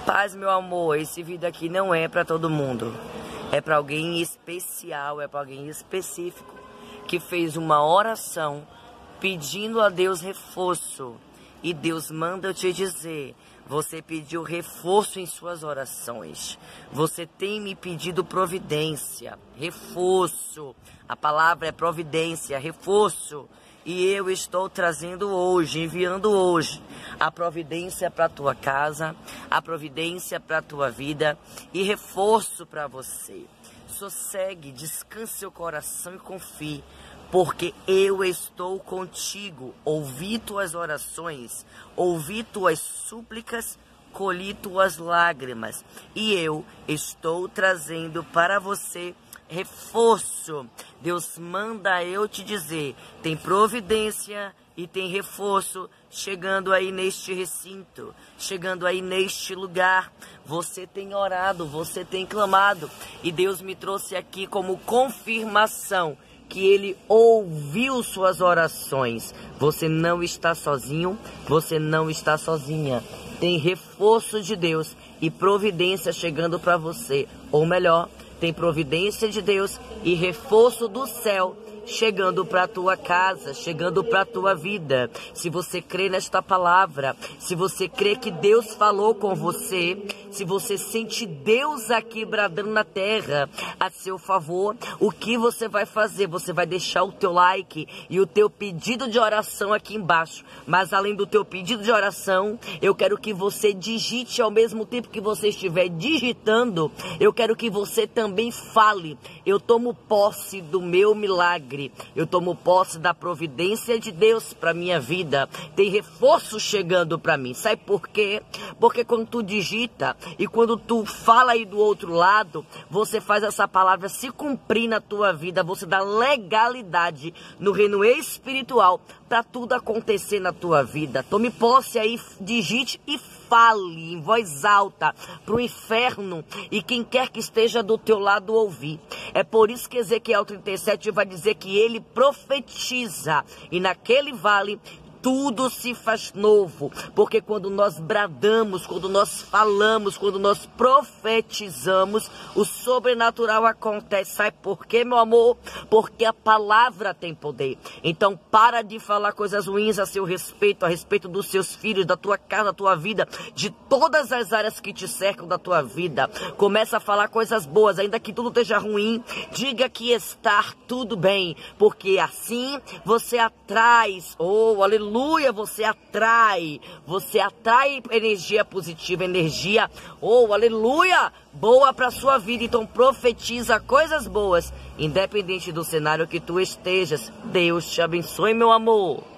Paz, meu amor, esse vídeo aqui não é para todo mundo. É para alguém especial, é para alguém específico que fez uma oração pedindo a Deus reforço. E Deus manda eu te dizer, você pediu reforço em suas orações. Você tem me pedido providência, reforço. A palavra é providência, reforço. E eu estou trazendo hoje, enviando hoje, a providência para a tua casa, a providência para a tua vida e reforço para você. Sossegue, descanse seu coração e confie, porque eu estou contigo. Ouvi tuas orações, ouvi tuas súplicas, colhi tuas lágrimas. E eu estou trazendo para você reforço. Deus manda eu te dizer, tem providência e tem reforço chegando aí neste recinto, chegando aí neste lugar. Você tem orado, você tem clamado e Deus me trouxe aqui como confirmação que Ele ouviu suas orações. Você não está sozinho, você não está sozinha. Tem reforço de Deus e providência chegando para você, ou melhor, tem providência de Deus e reforço do céu chegando para a tua casa, chegando para a tua vida. Se você crê nesta palavra, se você crê que Deus falou com você, se você sente Deus aqui bradando na terra a seu favor, o que você vai fazer? Você vai deixar o teu like e o teu pedido de oração aqui embaixo. Mas além do teu pedido de oração, eu quero que você digite ao mesmo tempo que você estiver digitando, eu quero que você também fale. Eu tomo posse do meu milagre. Eu tomo posse da providência de Deus para minha vida. Tem reforço chegando para mim. Sabe por quê? Porque quando tu digita e quando tu fala aí do outro lado, você faz essa palavra se cumprir na tua vida. Você dá legalidade no reino espiritual para tudo acontecer na tua vida. Tome posse aí, digite e fale em voz alta para o inferno e quem quer que esteja do teu lado ouvir. É por isso que Ezequiel 37 vai dizer que ele profetiza e naquele vale tudo se faz novo, porque quando nós bradamos, quando nós falamos, quando nós profetizamos, o sobrenatural acontece. Sabe por quê, meu amor? Porque a palavra tem poder. Então para de falar coisas ruins a seu respeito, a respeito dos seus filhos, da tua casa, da tua vida, de todas as áreas que te cercam da tua vida. Começa a falar coisas boas, ainda que tudo esteja ruim, diga que está tudo bem, porque assim você atrai, aleluia, você atrai energia positiva, energia, aleluia, boa para sua vida. Então profetiza coisas boas, independente do cenário que tu estejas. Deus te abençoe, meu amor.